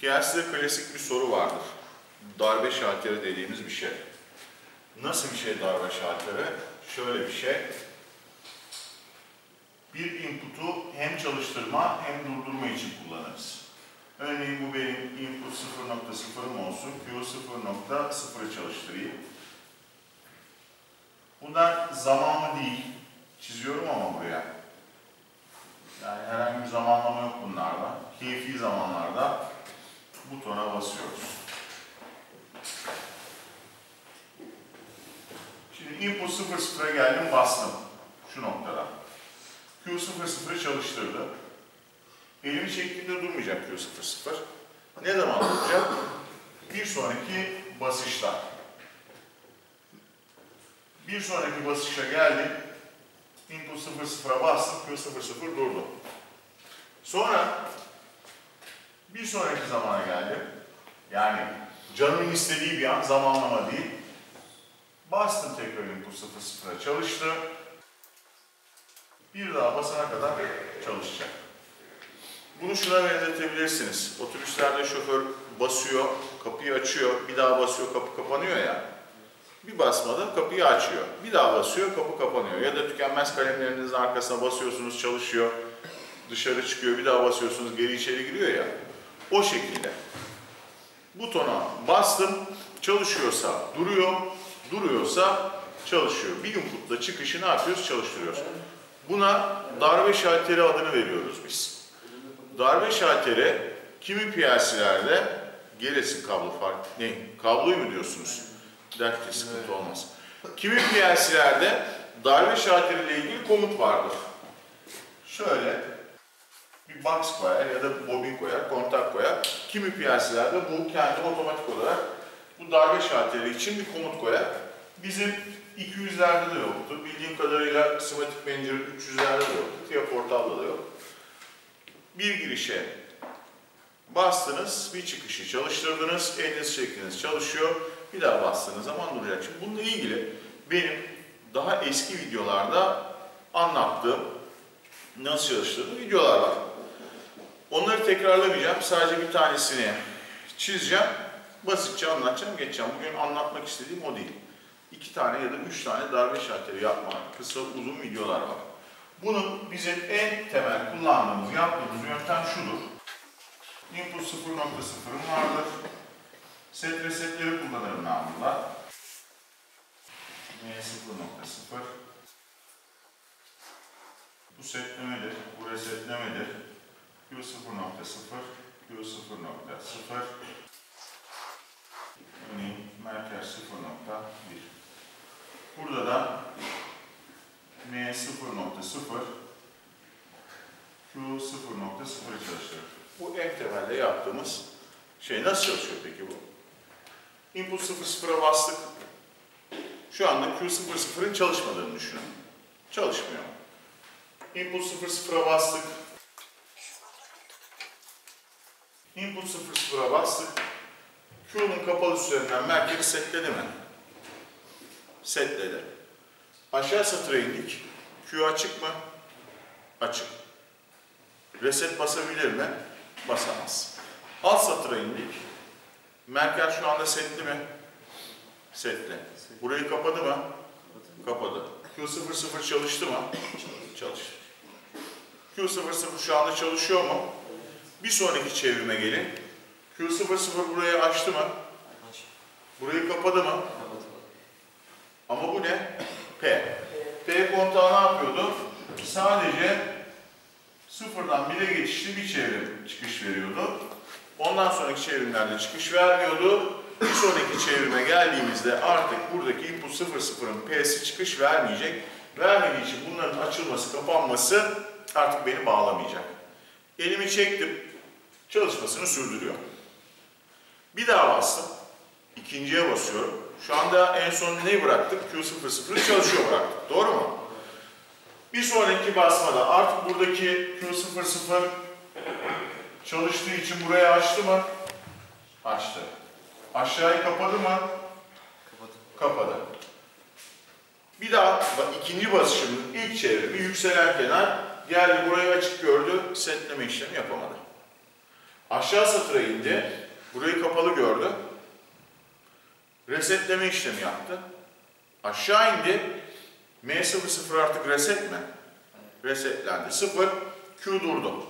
Piyasada klasik bir soru vardır. Darbe şalteri dediğimiz bir şey. Nasıl bir şey darbe şalteri? Şöyle bir şey. Bir input'u hem çalıştırma hem durdurma için kullanırız. Örneğin bu benim input 0.0'ım olsun. Q 0.0'ı çalıştırayım. Bunlar zamanlı değil. Çiziyorum ama buraya. Yani herhangi bir zamanlama yok bunlarda. Keyfi zamanlarda butona basıyoruz. Şimdi input 0.0'a geldim, bastım. Şu noktada. Q 0.0'ı çalıştırdı. Elimi çektiğimde durmayacak Q 0.0. Ne zaman duracak? Bir sonraki basışta. Bir sonraki basışa geldim. Input 0.0'a bastım. Q 0.0 durdu. Sonra bir sonraki zamana geldim. Yani canımın istediği bir an, zamanlama değil. Bastım tekrar input 0.0'a, çalıştı. Bir daha basana kadar çalışacak. Bunu şuna benzetebilirsiniz. Otobüslerde şoför basıyor, kapıyı açıyor, bir daha basıyor, kapı kapanıyor ya. Bir basmada kapıyı açıyor, bir daha basıyor, kapı kapanıyor. Ya da tükenmez kalemlerinizin arkasına basıyorsunuz, çalışıyor, dışarı çıkıyor, bir daha basıyorsunuz, geri içeri giriyor ya. O şekilde. Butona bastım, çalışıyorsa duruyor, duruyorsa çalışıyor. Bir inputla çıkışı ne yapıyoruz? Çalıştırıyoruz. Buna darbe şalteri adını veriyoruz biz. Darbe şalteri kimi PLC'lerde gerisin kablo fark ne? Kabloyu mu diyorsunuz? Dertte sıkıntı olmaz. Kimi PLC'lerde darbe şalteri ile ilgili komut vardır. Şöyle bir box koyar ya da bobin koyar, kontak koyar. Kimi PLC'lerde bu kendi otomatik olarak bu darbe şalteri için bir komut koyar. Bizim 200'lerde de yoktu. Bildiğim kadarıyla Symantec Manager 300'lerde de yoktu. TIA Portable'da da yok. Bir girişe bastınız, bir çıkışı çalıştırdınız, eliniz çektiniz çalışıyor. Bir daha bastığınız zaman duracak. Şimdi bununla ilgili benim daha eski videolarda anlattığım, nasıl çalıştırdığım videolar var. Onları tekrarlamayacağım. Sadece bir tanesini çizeceğim. Basitçe anlatacağım, geçeceğim. Bugün anlatmak istediğim o değil. 2 tane ya da 3 tane darbe şalteri yapma, kısa uzun videolar var. Bunun bizim en temel kullandığımız, yaptığımız yöntem şudur. Input 0.0'ım vardır. Set resetleri kullanırım ben burada. M0.0. Bu setlemedir, bu resetlemedir. Q0.0, Q0.0. Örneğin merkez 0.1. Burada da M0.0, Q0.0'ı çalıştırır. Bu en temelde yaptığımız şey. Nasıl çalışıyor peki bu? Input 0.0'a bastık. Şu anda Q0.0'ın çalışmadığını düşünün. Çalışmıyor. Input 0.0'a bastık. Input 0.0'a bastık. Q'nun kapalı üzerinden merkezi setledi mi? Setledi. Aşağı satıra indik. Q açık mı? Açık. Reset basabilir mi? Basamaz. Alt satıra indik. Merkez şu anda setli mi? Setli. Burayı kapadı mı? Kapadı. Q00 çalıştı mı? Çalıştı. Q00 şu anda çalışıyor mu? Bir sonraki çevrime gelin. Q00 burayı açtı mı? Burayı kapadı mı? Ama bu ne? P. P kontağı ne yapıyordu? Sadece sıfırdan 1'e geçişli bir çevrim çıkış veriyordu. Ondan sonraki çevrimlerde çıkış vermiyordu. Bir sonraki çevrime geldiğimizde artık buradaki input 0.0'ın P'si çıkış vermeyecek. Vermediği için bunların açılması, kapanması artık beni bağlamayacak. Elimi çektim, çalışmasını sürdürüyor. Bir daha bastım, ikinciye basıyorum. Şu anda en son neyi bıraktık? Q00'ı çalışıyor bıraktık. Doğru mu? Bir sonraki basmada artık buradaki Q00 çalıştığı için burayı açtı mı? Açtı. Aşağıyı kapadı mı? Kapadı. Bir daha ikinci basışımın ilk çevrimi yükselen kenar geldi burayı açık gördü, setleme işlemi yapamadı. Aşağı satıra indi. Burayı kapalı gördü. Resetleme işlemi yaptı. Aşağı indi. M00 artık reset mi? Resetlendi. 0. Q durdu.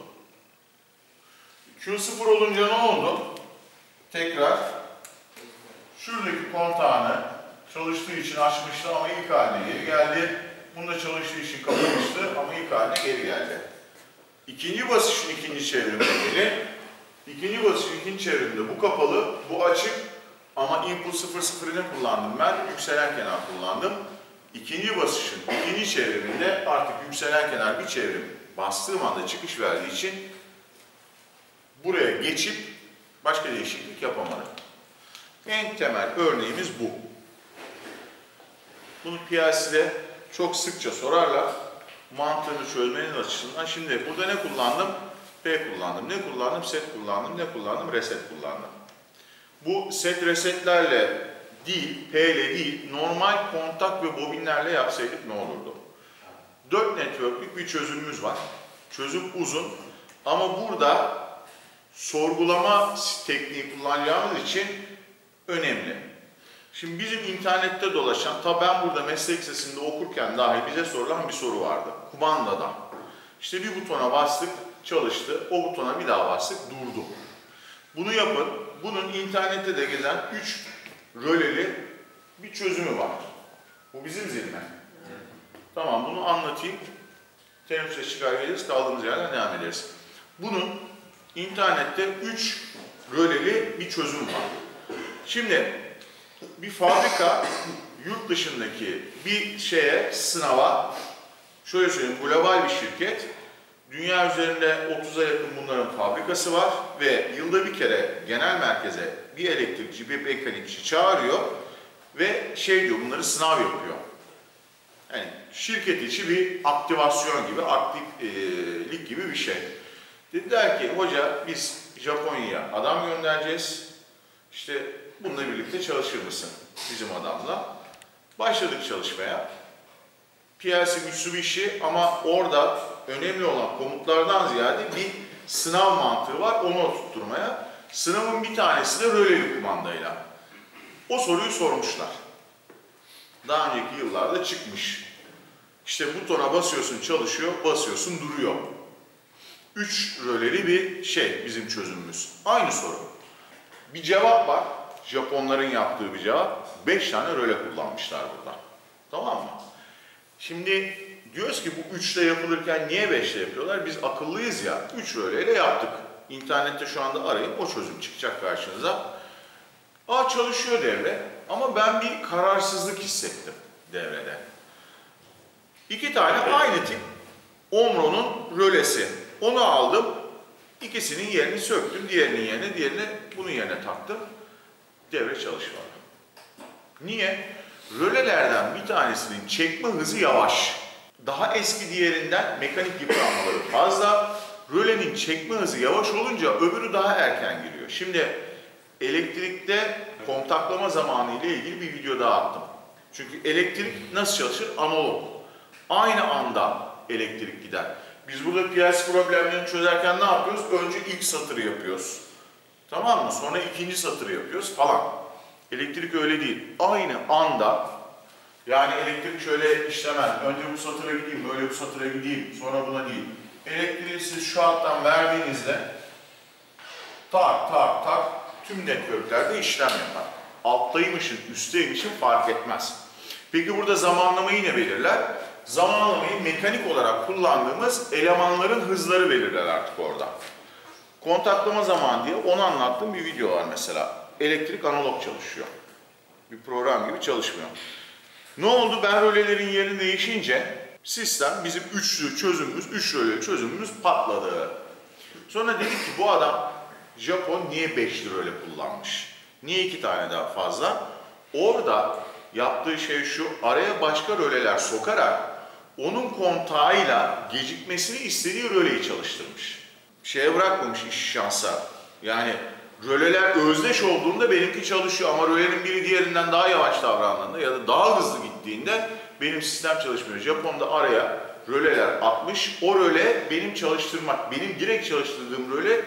Q 0 olunca ne oldu? Tekrar şuradaki kontağını çalıştığı için açmıştı ama ilk haline geri geldi. Bunda çalıştığı için kapamıştı ama ilk haline geri geldi. İkinci basışın ikinci çevriminde İkinci basışın ikinci çevriminde bu kapalı, bu açık ama input 00'ını kullandım ben, yükselen kenar kullandım. İkinci basışın ikinci çevriminde artık yükselen kenar bir çevrim bastığım anda çıkış verdiği için buraya geçip başka değişiklik yapamadım. En temel örneğimiz bu. Bunu PLC'de çok sıkça sorarlar. Mantığını çözmenin açısından. Şimdi burada ne kullandım? P kullandım. Ne kullandım? Set kullandım. Ne kullandım? Reset kullandım. Bu set resetlerle değil, P ile değil, normal kontak ve bobinlerle yapsaydık ne olurdu? 4 network'lük bir çözümümüz var. Çözüm uzun ama burada sorgulama tekniği kullanacağımız için önemli. Şimdi bizim internette dolaşan, tabi ben burada meslek lisesinde okurken dahi bize sorulan bir soru vardı. Kumandada. İşte bir butona bastık, çalıştı. O butona bir daha bastık, durdu. Bunu yapın. Bunun internette de gezen 3 röleli bir çözümü var. Bu bizim zil mi? Tamam, bunu anlatayım. Teneffüse çıkar geliriz, kaldığımız yerden devam ederiz. Bunun internette 3 röleli bir çözüm var. Şimdi bir fabrika yurt dışındaki bir sınava, şöyle söyleyeyim, global bir şirket, dünya üzerinde 30'a yakın bunların fabrikası var ve yılda bir kere genel merkeze bir elektrikçi, bir mekanikçi çağırıyor ve diyor, bunları sınav yapıyor. Yani şirket içi bir aktivasyon gibi, aktiflik gibi bir şey. Dediler ki, hoca biz Japonya'ya adam göndereceğiz, işte bununla birlikte çalışır mısın bizim adamla? Başladık çalışmaya. PLC Mitsubishi ama orada önemli olan komutlardan ziyade bir sınav mantığı var, onu oturtmaya. Sınavın bir tanesi de röleli kumandayla. O soruyu sormuşlar. Daha önceki yıllarda çıkmış. İşte butona basıyorsun çalışıyor, basıyorsun duruyor. 3 röleli bir bizim çözümümüz. Aynı soru. Bir cevap var. Japonların yaptığı bir cevap. 5 tane röle kullanmışlar burada. Tamam mı? Şimdi diyoruz ki bu 3'te yapılırken niye 5'te yapıyorlar? Biz akıllıyız ya. 3 röleyle yaptık. İnternette şu anda arayın, o çözüm çıkacak karşınıza. Çalışıyor devre ama ben bir kararsızlık hissettim devrede. 2 tane aynı tip Omron'un rölesi. Onu aldım. İkisinin yerini söktüm. Diğerinin yerine, diğerini bunun yerine taktım. Devre çalışmadı. Niye? Rölelerden bir tanesinin çekme hızı yavaş. Daha eski diğerinden mekanik yıpranmaları fazla. Rölenin çekme hızı yavaş olunca öbürü daha erken giriyor. Şimdi elektrikte kontaklama zamanı ile ilgili bir video daha attım. Çünkü elektrik nasıl çalışır? Analog. Aynı anda elektrik gider. Biz burada PLC problemlerini çözerken ne yapıyoruz? Önce ilk satırı yapıyoruz. Tamam mı? Sonra ikinci satırı yapıyoruz falan. Elektrik öyle değil. Aynı anda, yani elektrik şöyle işlemez. Önce bu satıra gideyim, böyle bu satıra gideyim, sonra buna değil. Elektriği siz şu hattan verdiğinizde tak tak tak tüm networklerde işlem yapar. Alttaymışın, üstteymişin fark etmez. Peki burada zamanlamayı ne belirler? Zamanlamayı mekanik olarak kullandığımız elemanların hızları belirler artık orada. Kontaklama zamanı diye onu anlattığım bir video var mesela. Elektrik analog çalışıyor. Bir program gibi çalışmıyor. Ne oldu? Ben rölelerin yerini değişince sistem bizim üçlü çözümümüz, 3 röleli çözümümüz patladı. Sonra dedik ki bu adam Japon niye 5'li röle kullanmış? Niye 2 tane daha fazla? Orada yaptığı şey şu, araya başka röleler sokarak onun kontağıyla gecikmesini istediği röleyi çalıştırmış. Bırakmamış iş şansa. Yani röleler özdeş olduğunda benimki çalışıyor ama rölenin biri diğerinden daha yavaş davrandığında ya da daha hızlı gittiğinde benim sistem çalışmıyor. Japon'da araya röleler atmış. O röle benim direkt çalıştırdığım röle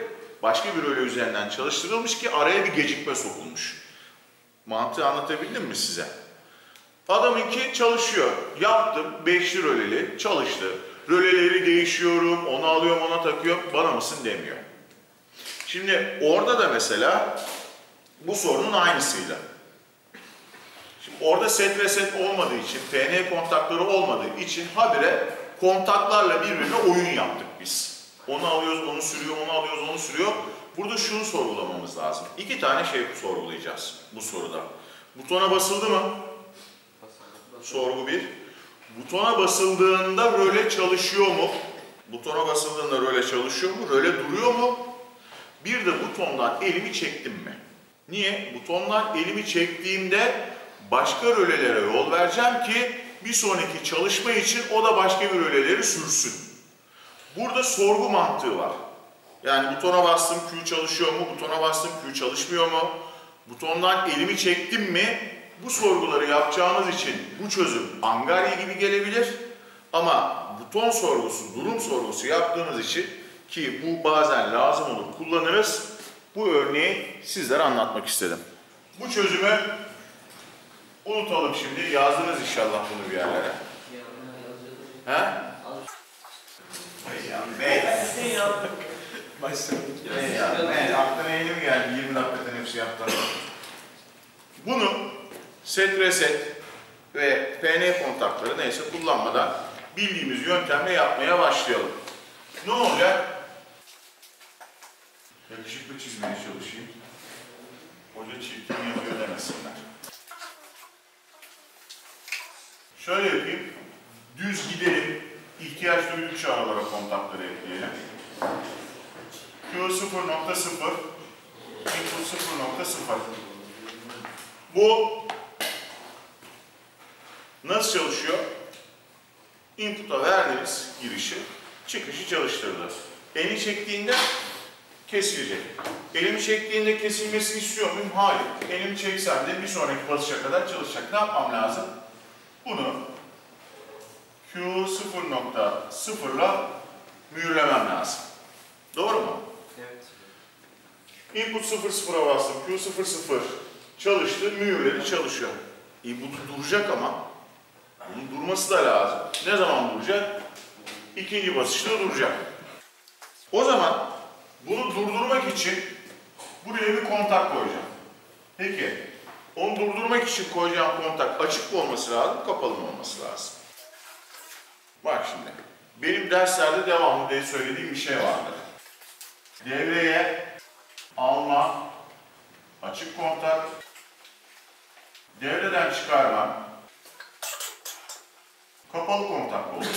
başka bir röle üzerinden çalıştırılmış ki araya bir gecikme sokulmuş. Mantığı anlatabildim mi size? Adamınki çalışıyor. Yaptım, 5'li röleli, çalıştı. Röleleri değişiyorum, onu alıyorum, ona takıyorum, bana mısın demiyor. Şimdi orada da mesela bu sorunun aynısıydı. Şimdi orada set reset olmadığı için, PN kontakları olmadığı için habire kontaklarla birbirine oyun yaptık biz. Onu alıyoruz, onu sürüyor, onu alıyoruz, onu sürüyor. Burada şunu sorgulamamız lazım. 2 tane şey sorgulayacağız bu soruda. Butona basıldı mı? Sorgu 1. Butona basıldığında röle çalışıyor mu? Butona basıldığında röle çalışıyor mu? Röle duruyor mu? Bir de butondan elimi çektim mi? Niye? Butondan elimi çektiğimde başka rölelere yol vereceğim ki bir sonraki çalışma için o da başka bir röleleri sürsün. Burada sorgu mantığı var. Yani butona bastım, Q çalışıyor mu? Butona bastım, Q çalışmıyor mu? Butondan elimi çektim mi? Bu sorguları yapacağımız için bu çözüm angarya gibi gelebilir. Ama buton sorgusu, durum sorgusu yaptığımız için ki bu bazen lazım olur, kullanırız. Bu örneği sizlere anlatmak istedim. Bu çözümü unutalım şimdi. Yazdınız inşallah bunu bir yerlere. He? Aklına eğilim geldi. 20 dakikadan hepsi yaptı. Bunu set reset ve PN kontakları neyse kullanmadan bildiğimiz yöntemle yapmaya başlayalım. Ne olacak? Yakışıklı çizmeye çalışayım. Hoca çirkin yapıyor demesinler. Şöyle yapayım. Düz gidelim. İhtiyaç duydukça aralara kontakları ekleyelim. Q 0.0 input 0.0. Bu nasıl çalışıyor? Input'a verdiğiniz girişi, çıkışı çalıştırdı. Elini çektiğinde kesilecek. Elimi çektiğinde kesilmesini istiyor muyum? Hayır. Elimi çeksem de bir sonraki basışa kadar çalışacak. Ne yapmam lazım? Bunu Q 0.0'la mühürlemem lazım. Doğru mu? Evet. Input 0.0'a bastım. Q 0.0 çalıştı, mühürledi, çalışıyor. Bu duracak ama bunun durması da lazım. Ne zaman duracak? İkinci basışta duracak. O zaman bunu durdurmak için buraya bir kontak koyacağım. Peki, onu durdurmak için koyacağım kontak açık mı olması lazım, kapalı mı olması lazım? Bak şimdi, benim derslerde devamlı diye söylediğim bir şey vardır. Devreye alma, açık kontak, devreden çıkarma, kapalı kontak olur.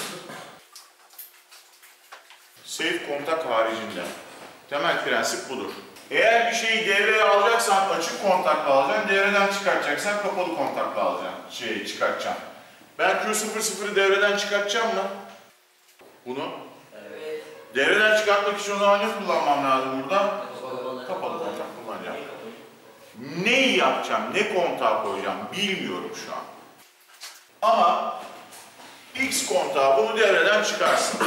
Safe kontak haricinde. Temel prensip budur. Eğer bir şeyi devreye alacaksan açık kontakla alacaksın, devreden çıkartacaksan kapalı kontakla alacaksın, çıkartacaksın. Ben Q00'ı devreden çıkartacağım mı? Bunu? Evet. Devreden çıkartmak için o zaman ne kullanmam lazım burada? Kapalı kontak kullanacağım. Neyi yapacağım, ne kontağı koyacağım bilmiyorum şu an. Ama X kontağı bunu devreden çıkarsın.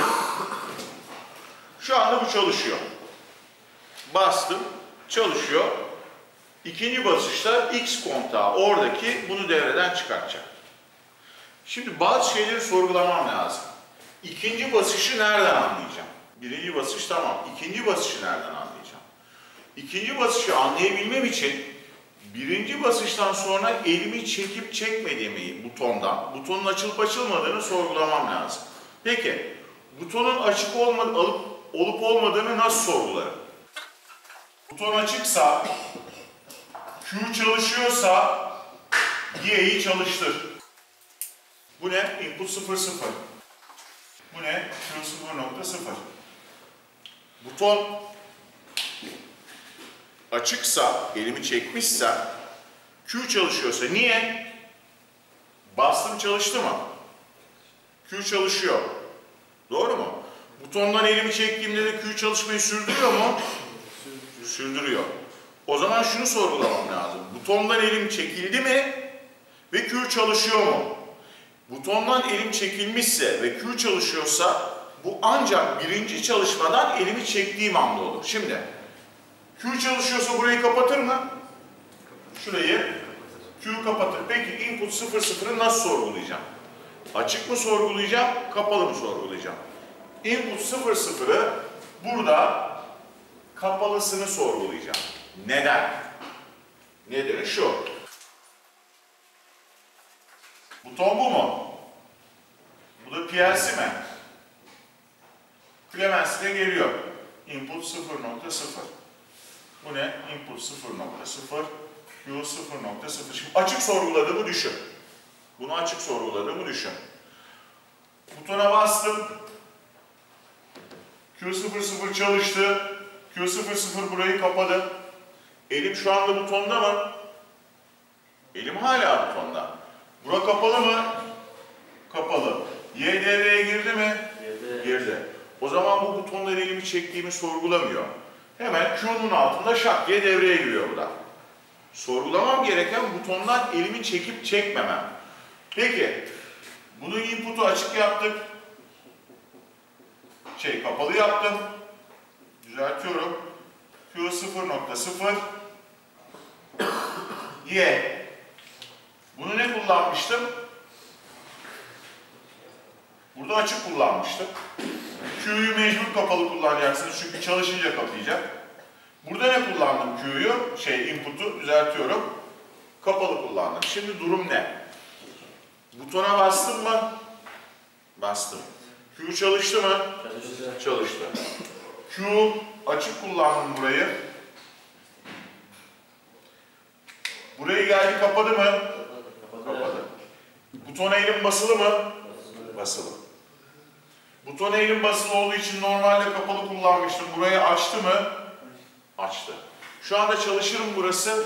Şu anda bu çalışıyor. Bastım, çalışıyor. İkinci basışta X kontağı oradaki bunu devreden çıkartacak. Şimdi bazı şeyleri sorgulamam lazım. İkinci basışı nereden anlayacağım? Birinci basış tamam. İkinci basışı nereden anlayacağım? İkinci basışı anlayabilmem için birinci basıştan sonra elimi çekip çekmediğimi butonun açılıp açılmadığını sorgulamam lazım. Peki, butonun açık olup olmadığını nasıl sorgularım? Buton açıksa, Q çalışıyorsa, Y'yi çalıştır. Bu ne? Input 0.0. Bu ne? Q 0.0. Buton açıksa, elimi çekmişsem, Q çalışıyorsa. Niye? Bastım çalıştı mı? Q çalışıyor. Doğru mu? Butondan elimi çektiğimde de Q çalışmayı sürdürüyor mu? Sürdürüyor. O zaman şunu sorgulamam lazım. Butondan elim çekildi mi ve Q çalışıyor mu? Butondan elim çekilmişse ve Q çalışıyorsa bu ancak birinci çalışmadan elimi çektiğim anda olur. Şimdi Q çalışıyorsa burayı kapatır mı? Şurayı Q kapatır. Peki input 0,0'ı nasıl sorgulayacağım? Açık mı sorgulayacağım, kapalı mı sorgulayacağım? Input 0,0'ı burada kapalısını sorgulayacağım. Neden? Nedeni şu. Buton bu mu? Bu da PLC mi? Clemens'e geliyor. Input 0,0. Bu ne? Input 0,0. Q 0,0. Şimdi açık sorguladığımı düşün. Bunu açık sorguladığımı düşün. Butona bastım. Q00 çalıştı. Q00 burayı kapadı. Elim şu anda butonda mı? Elim hala butonda. Bura kapalı mı? Kapalı. Y devreye girdi mi? Girdi. O zaman bu butonları elimi çektiğimi sorgulamıyor. Hemen Q'nun altında şak diye devreye giriyor burada. Sorgulamam gereken butondan elimi çekip çekmemem. Peki, bunun input'u açık yaptık. Kapalı yaptım. Düzeltiyorum. Q 0,0 Y. Bunu ne kullanmıştım? Burada açık kullanmıştım. Q'yu mecbur kapalı kullanacaksınız çünkü çalışınca kapayacak. Burada ne kullandım Q'yu? Input'u düzeltiyorum. Kapalı kullandım. Şimdi durum ne? Butona bastım mı? Bastım. Q çalıştı mı? Çalıştı. Q açık kullandım burayı. Burayı geldi kapadı mı? Kapadı. Butona elim basılı mı? Basılı. Butona elim basılı olduğu için normalde kapalı kullanmıştım. Burayı açtı mı? Açtı. Şu anda çalışırım burası.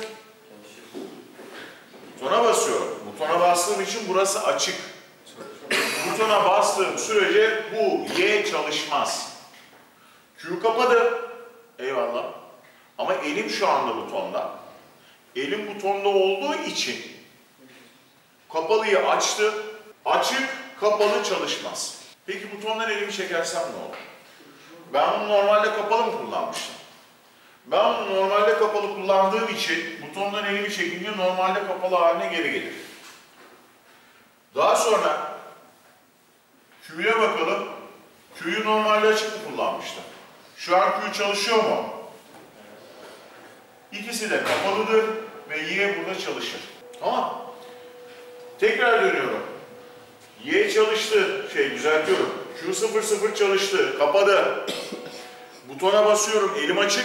Butona basıyorum. Butona bastığım için burası açık. Butona bastığım sürece bu Y çalışmaz. Q kapadı. Eyvallah. Ama elim şu anda butonda. Elim butonda olduğu için kapalıyı açtı. Açık, kapalı çalışmaz. Peki butondan elimi çekersem ne olur? Ben bunu normalde kapalı mı kullanmıştım? Ben bunu normalde kapalı kullandığım için butondan elimi çekince normalde kapalı haline geri gelir. Daha sonra Q'ya bakalım. Q'yu normalde açık mı kullanmıştım? Şu an Q çalışıyor mu? İkisi de kapalıdır ve Y burada çalışır. Tamam. Tekrar dönüyorum. Y çalıştı. Düzeltiyorum. Q00 çalıştı. Kapadı. Butona basıyorum. Elim açık.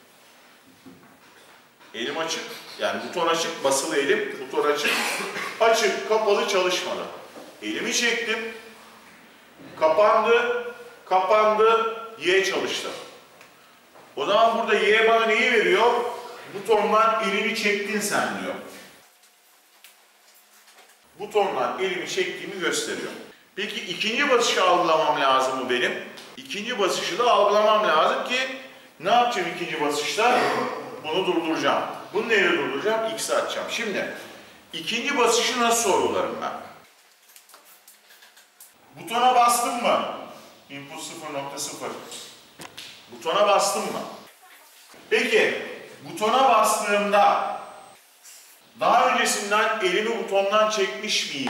Elim açık. Yani buton açık. Basılı elim. Buton açık. Açık. Kapalı çalışmadı. Elimi çektim. Kapandı. Kapandı. Y çalıştı. O zaman burada Y bana neyi veriyor? Butondan elini çektin sen diyor. Butondan elimi çektiğimi gösteriyor. Peki ikinci basışı algılamam lazım mı benim? İkinci basışı da algılamam lazım ki ne yapacağım ikinci basışta? Bunu durduracağım. Bunu neyle durduracağım? X'i açacağım. Şimdi ikinci basışı nasıl sorgularım ben? Butona bastım mı? Input 0,0. Butona bastım mı? Peki butona bastığımda daha öncesinden elimi butondan çekmiş miyim?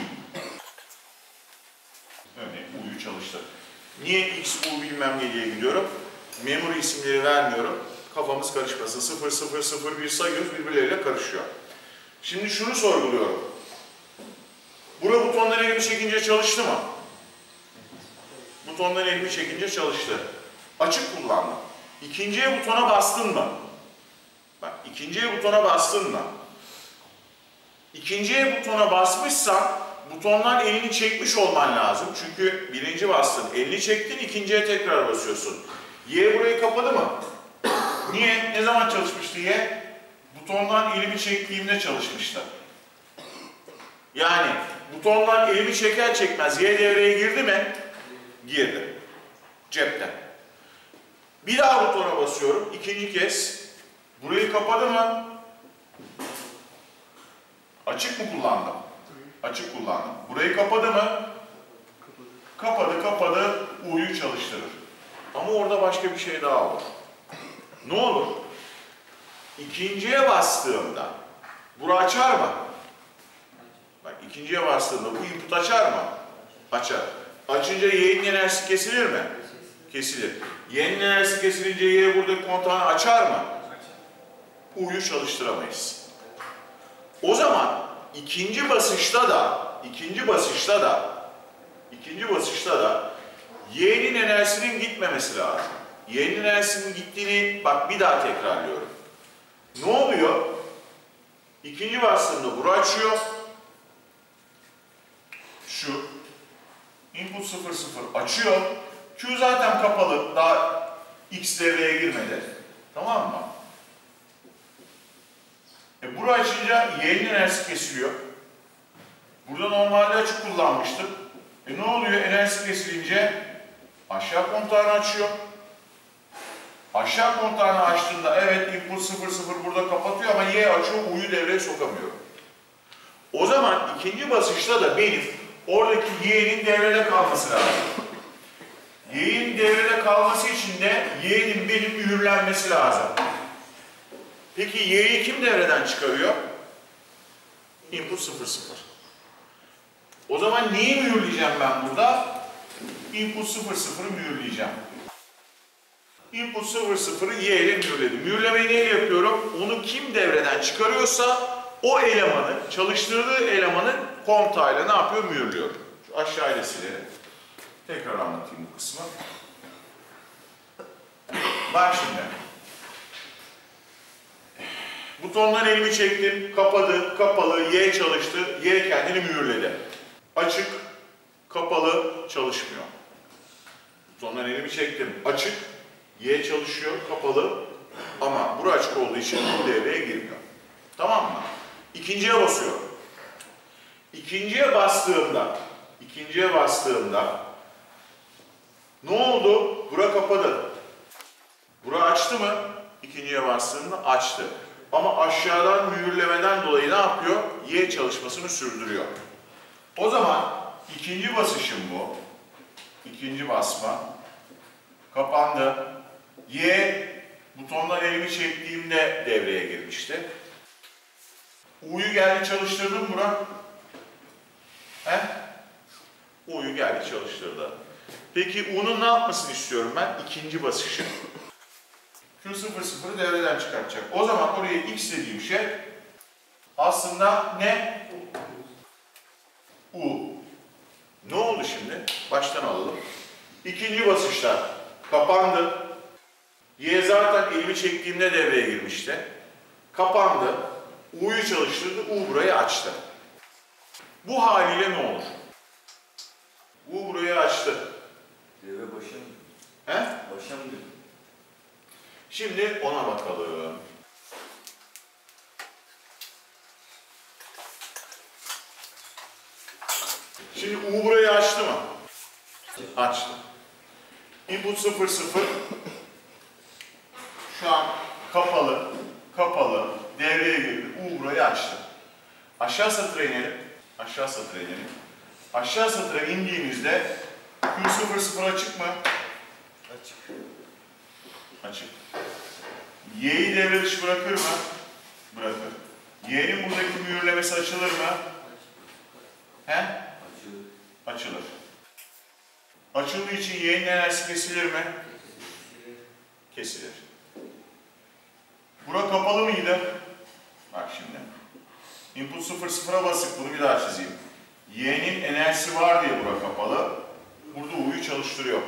Örneğin U'yu çalıştır. Niye X, U bilmem ne diye gidiyorum? Memory isimleri vermiyorum. Kafamız karışmasın. 0, 0, 0, 1 sayıyoruz, birbirleriyle karışıyor. Şimdi şunu sorguluyorum. Burada butondan elimi çekince çalıştı mı? Butondan elimi çekince çalıştı. Açık kullandım. İkinciye butona bastın mı? Bak, ikinciye butona bastın mı? İkinciye butona basmışsan butondan elini çekmiş olman lazım. Çünkü birinci bastın, elini çektin, ikinciye tekrar basıyorsun. Y burayı kapadı mı? Niye? Ne zaman çalışmıştı Y? Butondan elimi çektiğimde çalışmıştı. Yani butondan elimi çeker çekmez Y devreye girdi mi? Girdi. Cepten. Bir daha butona basıyorum. İkinci kez. Burayı kapadı mı? Açık mı kullandım? Açık kullandım. Burayı kapadı mı? Kapadı, kapadı. U'yu çalıştırır. Ama orada başka bir şey daha olur. Ne olur? İkinciye bastığımda bura açar mı? Bak ikinciye bastığımda bu input açar mı? Açar. Açınca y'nin enerjisi kesilir mi? Kesilir. Y'nin enerjisi kesilince y buradaki kontağını açar mı? U'yu çalıştıramayız. O zaman ikinci basışta da y'nin enerjisinin gitmemesi lazım. Y'nin enerjisinin gittiğini bak bir daha tekrarlıyorum. Ne oluyor? İkinci bastığımda bura açıyor. Şu input 0,0 açıyor. Q zaten kapalı. Daha X devreye girmedi. Tamam mı? Bura açınca y'nin enerjisi kesiliyor. Burada normalde açık kullanmıştık. Ne oluyor? Enerjisi kesilince aşağı kontağını açıyor. Aşağı kontağını açtığında evet input 0,0 burada kapatıyor ama y açıyor, U'yu devreye sokamıyor. O zaman ikinci basışta da benim oradaki y'nin devrede kalması lazım. Y'nin devrede kalması için de y'nin benim mühürlenmesi lazım. Peki y'yi kim devreden çıkarıyor? Input 0,0. O zaman neyi mühürleyeceğim ben burada? Input 0,0'ı mühürleyeceğim. Input 0,0'ı y ile mühürledim. Mühürlemeyi neyle yapıyorum? Onu kim devreden çıkarıyorsa o elemanı, çalıştırdığı elemanın kontağıyla ne yapıyor? Mühürlüyor. Şu aşağıya silelim. Tekrar anlatayım bu kısmı. Bak şimdi. Butondan elimi çektim, kapadı, kapalı, Y çalıştı, Y kendini mühürledi. Açık, kapalı, çalışmıyor. Butondan elimi çektim, açık, Y çalışıyor, kapalı ama bura açık olduğu için bu devreye girmiyor. Tamam mı? İkinciye basıyorum. İkinciye bastığımda ne oldu? Bura kapadı. Bura açtı mı? İkinciye bastığımda açtı. Ama aşağıdan mühürlemeden dolayı ne yapıyor? Y çalışmasını sürdürüyor. O zaman ikinci basışım bu. İkinci basma. Kapandı. Y butondan elimi çektiğimde devreye girmişti. U'yu geldi çalıştırdım bura. He? U'yu geldi çalıştırdı. Peki U'nun ne yapmasını istiyorum ben? İkinci basışı. Q00'ı devreden çıkartacak. O zaman oraya X dediğim şey aslında ne? U. Ne oldu şimdi? Baştan alalım. İkinci basışta kapandı. Y zaten elimi çektiğimde devreye girmişti. Kapandı. U'yu çalıştırdı. U burayı açtı. Bu haliyle ne olur? U burayı açtı. Devre başa mı? He? Başa mı diyor? Şimdi ona bakalım. Şimdi U burayı açtı mı? Açtı. Input 0,0 şu an kapalı, devreye girdi. U burayı açtı. Aşağı satıra inelim. Aşağı satıra indiğimizde Q00 açık mı? Açık. Açık. Y'yi devre dışı bırakır mı? Bırakır. Y'nin buradaki mühürlemesi açılır mı? He? Açılır. Açılır. Açıldığı için Y'nin enerjisi kesilir mi? Kesilir. Bura kapalı mıydı? Bak şimdi. Input 0,0'a basıp bunu bir daha çizeyim. Y'nin enerjisi var diye bura kapalı. Burada U'yu çalıştırıyor.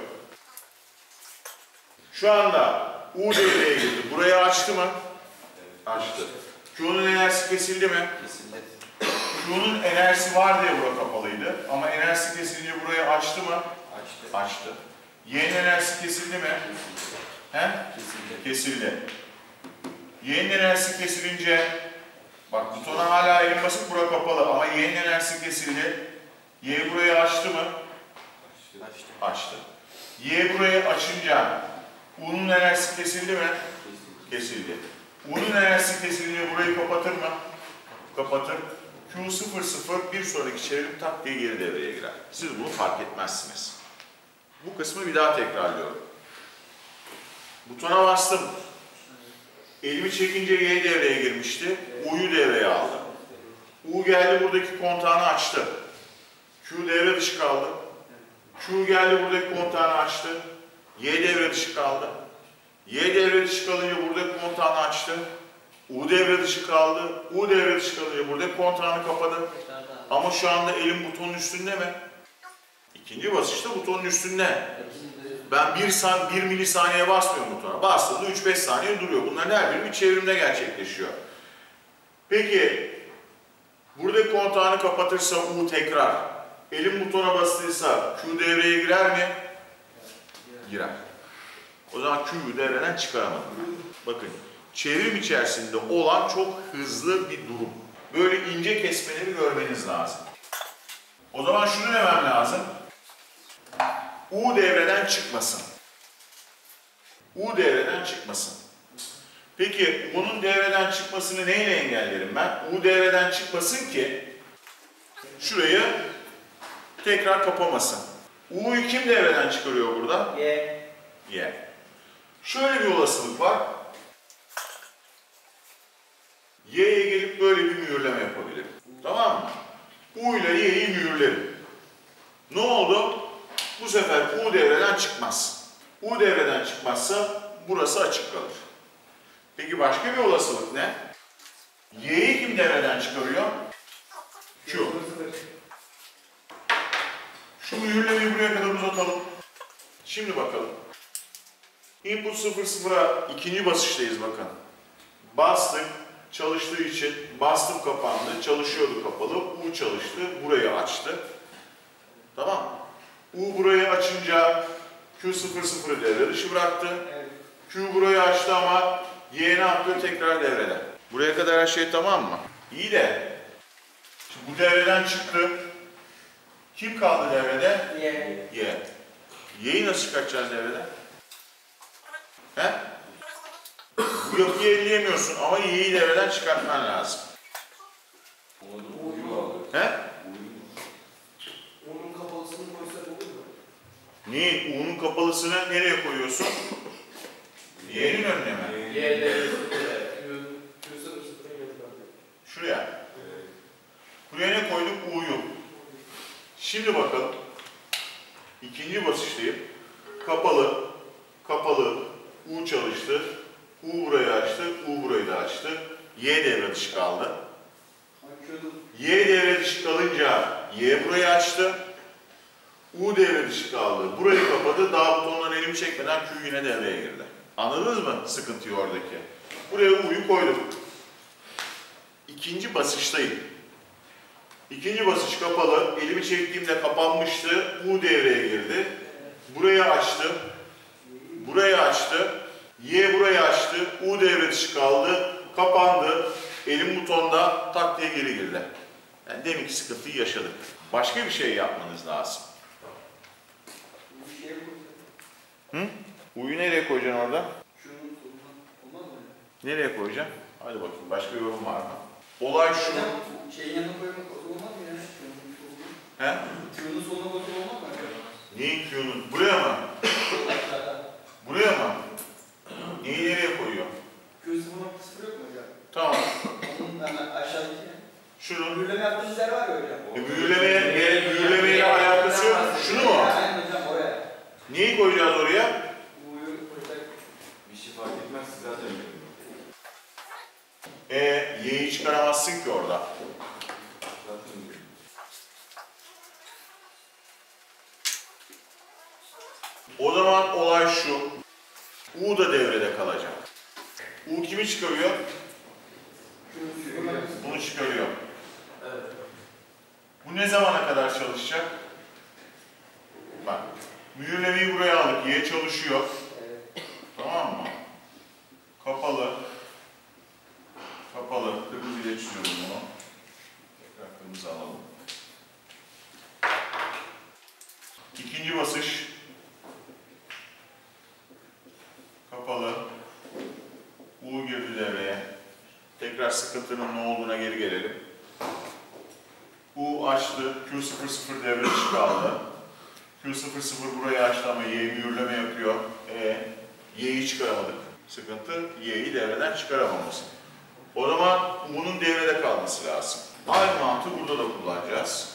Şu anda U devreye girdi. Burayı açtı mı? Açtı. Q'nun enerjisi kesildi mi? Kesildi. Q'nun enerjisi var diye bura kapalıydı. Ama enerjisi kesilince burayı açtı mı? Açtı. Açtı. Y'nin enerjisi kesildi mi? He? Kesildi. Kesildi. Y'nin enerjisi kesilince bak butona hala elim basıp bura kapalı ama Y'nin enerjisi kesildi. Y burayı açtı mı? Açtı. Açtı. Y burayı açınca U'nun enerjisi kesildi mi? Kesildi. U'nun enerjisi kesilince burayı kapatır mı? Kapatır. Q00 bir sonraki çevrim tak diye geri devreye girer. Siz bunu fark etmezsiniz. Bu kısmı bir daha tekrarlıyorum. Butona bastım. Elimi çekince Y devreye girmişti. U'yu devreye aldı. U geldi buradaki kontağını açtı. Q devre dışı kaldı. Q geldi buradaki kontağını açtı. Y devre dışı kaldı. Y devre dışı kalınca buradaki kontağını açtı. U devre dışı kaldı. U devre dışı kalınca buradaki kontağını kapadı. Ama şu anda elim butonun üstünde mi? İkinci basışta butonun üstünde. Ben 1 milisaniye basmıyorum butona. Bastığımda 3-5 saniye duruyor. Bunların her biri bir çevrimde gerçekleşiyor. Peki, burada kontağını kapatırsa U tekrar, elim butona bastıysa Q devreye girer mi? Girer. O zaman Q'yu devreden çıkaramadım. Bakın, çevrim içerisinde olan çok hızlı bir durum. Böyle ince kesmeleri görmeniz lazım. O zaman şunu demem lazım. U devreden çıkmasın. U devreden çıkmasın. Peki U'nun devreden çıkmasını neyle engellerim ben? U devreden çıkmasın ki şurayı tekrar kapamasın. U'yu kim devreden çıkarıyor burada? Y. Y. Şöyle bir olasılık var. Y'ye gelip böyle bir mühürleme yapabilirim. Tamam mı? U ile Y'yi mühürlerim. Ne oldu? Bu sefer U devreden çıkmaz. U devreden çıkmazsa burası açık kalır. Peki başka bir olasılık ne? Y'yi kim devreden çıkarıyor? Q. Şu mühürlemeyi buraya kadar uzatalım. Şimdi bakalım. Input 00'a ikinci basıştayız bakın. Bastık, çalıştığı için bastım kapandı, çalışıyordu kapalı. U çalıştı, burayı açtı. Tamam. U burayı açınca Q00'ı devre dışı bıraktı. Q burayı açtı ama Y ne yapıyor? Tekrar devrede. Buraya kadar her şey tamam mı? İyi de şimdi bu devreden çıktı. Kim kaldı devrede? Y. Y. Y'yi nasıl çıkartacağız devreden? He? Bu yapıyı elleyemiyorsun ama Y'yi devreden çıkartman lazım. He? Onun kapalısını koysak olur mu? Neyin? U'nun kapalısını nereye koyuyorsun? Y'nin önüne mi? Y'de Q0 Şuraya. Buraya ne koyduk? U'yu. Şimdi bakalım. İkinci basıştayım. Kapalı, kapalı, U çalıştı. U burayı açtı, U burayı da açtı. Y devre dışı kaldı. Y devre dışı kalınca Y burayı açtı. U devre dışı kaldı. Burayı kapadı. Daha butondan elimi çekmeden Q yine devreye girdi. Anladınız mı sıkıntıyı oradaki? Buraya U'yu koydum. İkinci basıştayım. İkinci basış kapalı. Elimi çektiğimde kapanmıştı. U devreye girdi. Burayı açtım. Burayı açtı. Y burayı açtı. U devre dışı kaldı. Kapandı. Elim butonda tak diye geri girdi. Yani deminki sıkıntıyı yaşadık. Başka bir şey yapmanız lazım. Hı? U'yu nereye koyacaksın orada? Nereye koyacaksın? Hadi bakayım. Başka yorum var mı? Olay şu. Şeyin yanına koymak olmaz mı ya? He? Q'nun sonuna koymak olmaz mı? Neyin Q'nun? Buraya mı? Buraya mı? Neyi nereye koyuyor? Q0 yok mu hocam? Tamam. Onun hemen aşağıdaki. Şunu. Mühürleme yaptığınız yer var ya hocam. Mühürlemeyle alakası yok. Şunu mu? Aynen hocam oraya. Neyi koyacağız oraya? U'yu koyacak. Bir şey fark etmez zaten. Y'yi çıkaramazsın ki orada. Zaten O zaman olay şu. U da devrede kalacak. U kimi çıkarıyor? Bunu çıkarıyor. Evet. Bu ne zamana kadar çalışacak? Bak. Mühürlemeyi buraya aldık. Y çalışıyor. Tamam mı? Kapalı. Kapalı. Kırmızı ile çiziyorum bunu. Tekrar kırmızı alalım. İkinci basış. Kapalı. U girdi devreye. Tekrar sıkıntının ne olduğuna geri gelelim. U açtı. Q00 devre dışı kaldı. Q00 burayı açtı ama Y mühürleme yapıyor. Y'yi çıkaramadık. Sıkıntı Y'yi devreden çıkaramaması. O zaman U'nun devrede kalması lazım. Aynı mantığı burada da kullanacağız.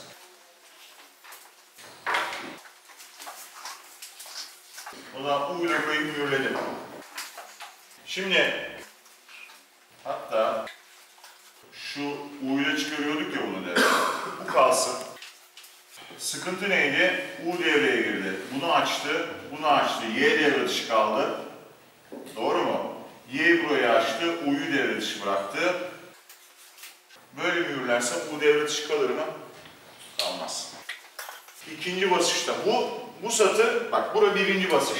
O zaman U ile burayı mühürledim. Şimdi hatta şu U ile çıkarıyorduk ya bunu devreden. Bu kalsın. Sıkıntı neydi? U devreye girdi. Bunu açtı, bunu açtı. Y devre dışı kaldı. Doğru mu? Y burayı açtı, U'yu devre dışı bıraktı. Böyle mühürlersem U devre dışı kalır mı? Kalmaz. İkinci basışta. Bu satır, bak bura birinci basış.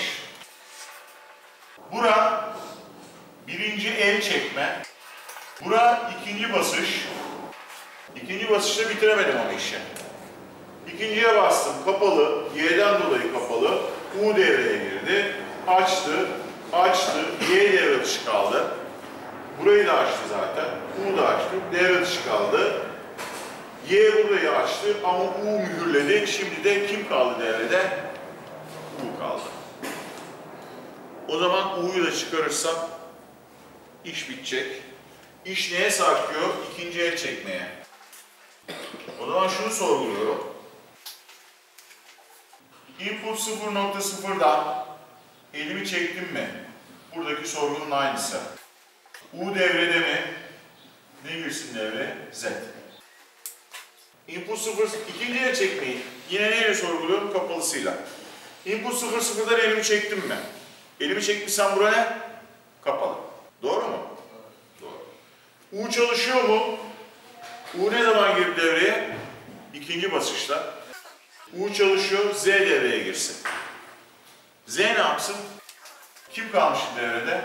Bura birinci el çekme. Bura ikinci basış. İkinci basışta bitiremedim ama işi. İkinciye bastım, kapalı, Y'den dolayı kapalı. U devreye girdi, açtı, Y devre dışı kaldı. Burayı da açtı zaten, U da açtı, devre dışı kaldı. Y burayı açtı ama U mühürledi. Şimdi de kim kaldı devrede? U kaldı. O zaman U'yu da çıkarırsam iş bitecek. İş neye sarkıyor? İkinci el çekmeye. O zaman şunu sorguluyorum. Input 0.0'dan elimi çektim mi? Buradaki sorgunun aynısı. U devrede mi? Ne girsin devreye? Z. Input 0, ikinci el çekmeyi yine neyle sorguluyorum? Kapalısıyla. Input 0.0'dan elimi çektim mi? Elimi çekmişsem buraya ne? Kapalı. Doğru mu? Doğru. U çalışıyor mu? U ne zaman girdi devreye? İkinci basışta. U çalışıyor, Z devreye girsin. Z ne yapsın? Kim kalmış devrede?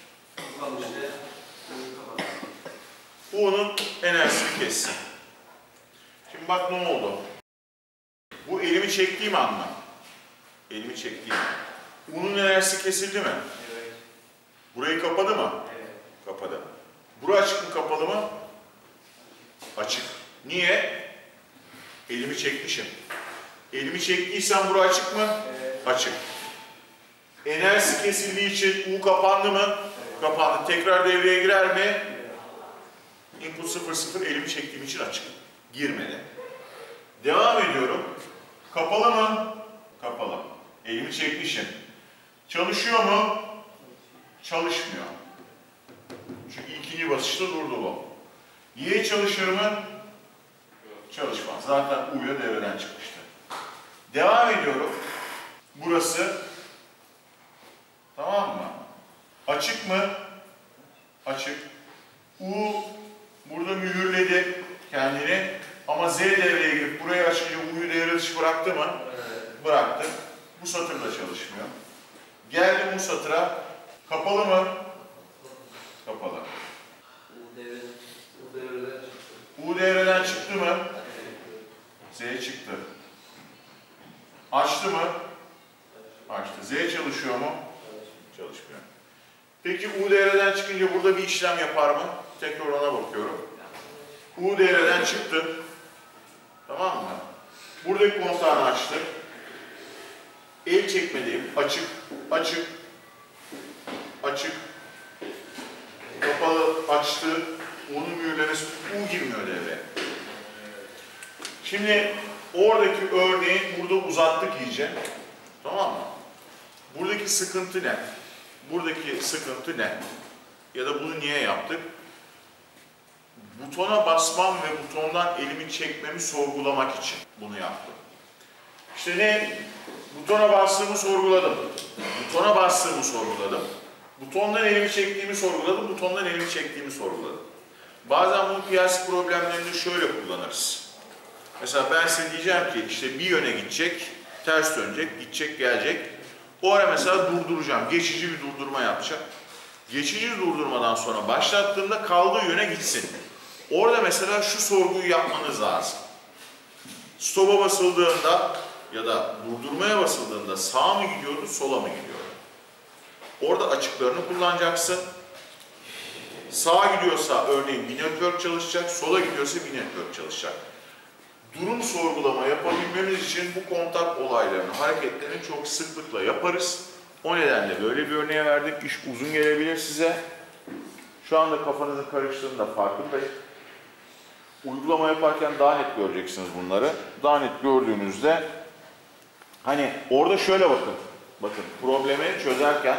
U'nun enerjisini kessin. Şimdi bak ne oldu? Bu elimi çektiğim an mı? Elimi çektiğim. U'nun enerjisi kesildi mi? Evet. Burayı kapadı mı? Evet. Kapadı. Bura açık mı kapalı mı? Açık. Niye? Elimi çekmişim. Elimi çektiysem bura açık mı? Evet. Açık. Enerjisi kesildiği için U kapandı mı? Evet. Kapandı. Tekrar devreye girer mi? Input 0.0 elimi çektiğim için açık. Girmedi. Devam ediyorum. Kapalı mı? Kapalı. Elimi çekmişim. Çalışıyor mu? Çalışmıyor. Çünkü ikinci basışta durdu bu. Y çalışır mı? Çalışmaz. Zaten U'ya devreden çıkmıştı. Devam ediyorum. Burası. Tamam mı? Açık mı? Açık. U burada mühürledi kendini. Ama Z devreye girip burayı açınca U'yu devre dışı bıraktı mı? Evet. Bıraktı. Bu satır da çalışmıyor. Geldim bu satıra. Kapalı mı? Kapalı. U devreden çıktı mı? Z çıktı. Açtı mı? Açtı. Z çalışıyor mu? Çalışmıyor. Peki U devreden çıkınca burada bir işlem yapar mı? Tekrar ona bakıyorum. U devreden çıktı. Tamam mı? Buradaki kontağını açtı. El çekmediğim açık, açık, açık, kapalı, açtı. U'nun mühürlemesi, U girmiyor devreye. Şimdi oradaki örneği burada uzattık iyice. Tamam mı? Buradaki sıkıntı ne? Buradaki sıkıntı ne? Ya da bunu niye yaptık? Butona basmam ve butondan elimi çekmemi sorgulamak için bunu yaptım. İşte ne? Butona bastığımı sorguladım. Butona bastığımı sorguladım. Butondan elimi çektiğimi sorguladım. Butondan elimi çektiğimi sorguladım. Bazen bunu kıyas problemlerinde şöyle kullanırız. Mesela ben size diyeceğim ki işte bir yöne gidecek, ters dönecek, gidecek, gelecek. O ara mesela durduracağım. Geçici bir durdurma yapacağım. Geçici durdurmadan sonra başlattığımda kaldığı yöne gitsin. Orada mesela şu sorguyu yapmanız lazım. Stop'a basıldığında ya da durdurmaya basıldığında sağa mı gidiyordu, sola mı gidiyordu? Orada açıklarını kullanacaksın. Sağa gidiyorsa örneğin bir network çalışacak, sola gidiyorsa bir network çalışacak. Durum sorgulama yapabilmemiz için bu kontak olaylarını, hareketlerini çok sıklıkla yaparız. O nedenle böyle bir örneğe verdik. İş uzun gelebilir size. Şu anda kafanızın karıştığında farkındayım. Uygulama yaparken daha net göreceksiniz bunları. Daha net gördüğünüzde hani orada şöyle bakın. Bakın problemi çözerken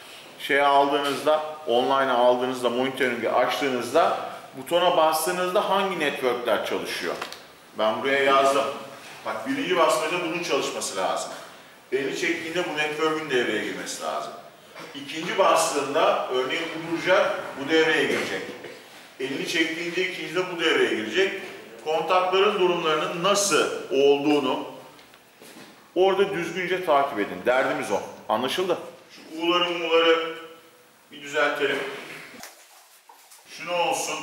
online'a aldığınızda, monitoring'i açtığınızda butona bastığınızda hangi networkler çalışıyor? Ben buraya yazdım. Bak birinci basmada bunun çalışması lazım. Elini çektiğinde bu network'ün devreye girmesi lazım. İkinci bastığında örneğin vuracak, bu devreye girecek. Elini çektiğinde ikincide bu devreye girecek. Kontakların durumlarının nasıl olduğunu orada düzgünce takip edin. Derdimiz o. Anlaşıldı? Şu U'ları bir düzeltelim. Şunu olsun.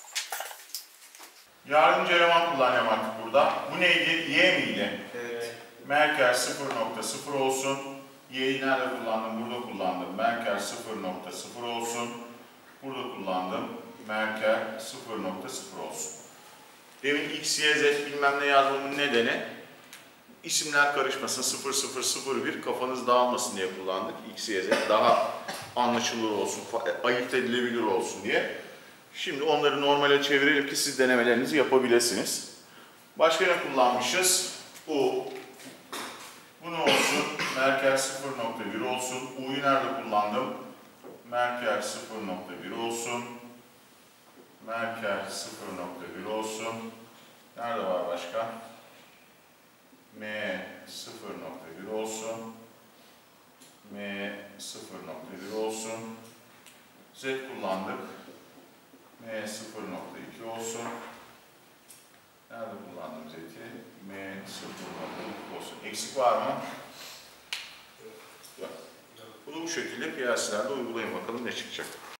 Yardımcı eleman kullanacağım artık burada. Bu neydi? Y miydi? Evet. Merker 0.0 olsun. Y'yi nerede kullandım? Burada kullandım. Merker 0.0 olsun. Burada kullandım. Merker 0.0 olsun. Demin X, Y, Z bilmem ne yazmamın nedeni isimler karışmasın, 0001 kafanız dağılmasın diye kullandık. X, Y, Z daha anlaşılır olsun, ayırt edilebilir olsun diye. Şimdi onları normale çevirelim ki siz denemelerinizi yapabilirsiniz. Başka ne kullanmışız? U. Bu ne olsun? Merker 0.1 olsun. U'yu nerede kullandım? Merker 0.1 olsun. Merker 0.1 olsun. Nerede var başka? M 0.1 olsun. M 0.1 olsun. Z kullandık. M 0.2 olsun. Nerede kullandım Z'yi? M 0.2 olsun. Eksik var mı? Yok. Bunu bu şekilde piyasalarda uygulayın bakalım ne çıkacak.